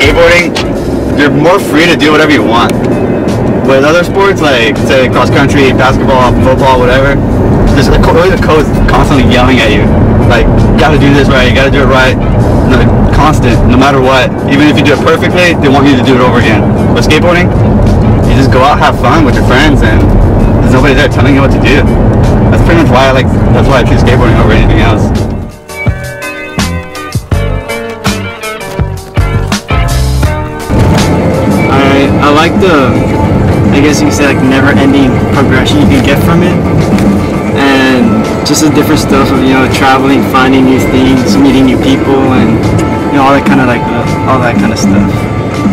skateboarding, you're more free to do whatever you want. With other sports, like say cross country, basketball, football, whatever, there's always a coach constantly yelling at you, like, you gotta do this right, you gotta do it right. No, constant, no matter what. Even if you do it perfectly, they want you to do it over again. With skateboarding, you just go out, have fun with your friends, and there's nobody there telling you what to do. That's pretty much why I choose skateboarding over anything else. I like I guess you could say, like, never-ending progression you can get from it, and just the different stuff of, you know, traveling, finding new things, meeting new people, and, you know, all that kind of stuff.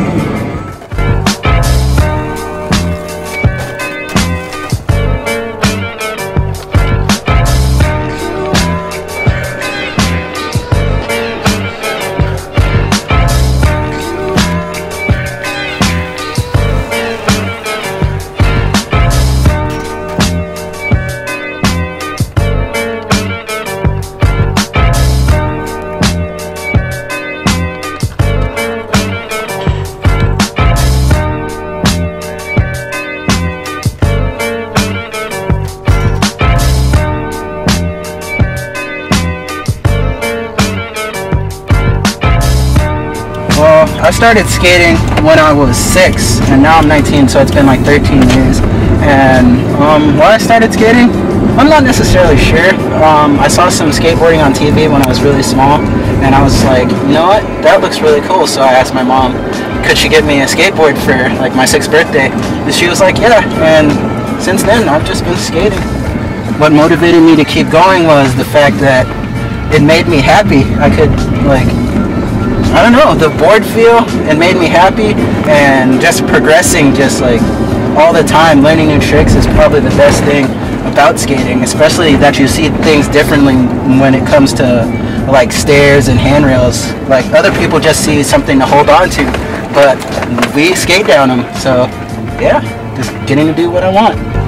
Well, I started skating when I was 6, and now I'm 19, so it's been like 13 years. And why I started skating, I'm not necessarily sure. I saw some skateboarding on TV when I was really small, and I was like, you know what, that looks really cool. So I asked my mom, could she get me a skateboard for like my 6th birthday? And she was like, yeah, and since then I've just been skating. What motivated me to keep going was the fact that it made me happy. I could, like, I don't know, the board feel, it made me happy, and just progressing, just like all the time, learning new tricks is probably the best thing about skating, especially that you see things differently when it comes to like stairs and handrails. Like, other people just see something to hold on to, but we skate down them. So yeah, just getting to do what I want.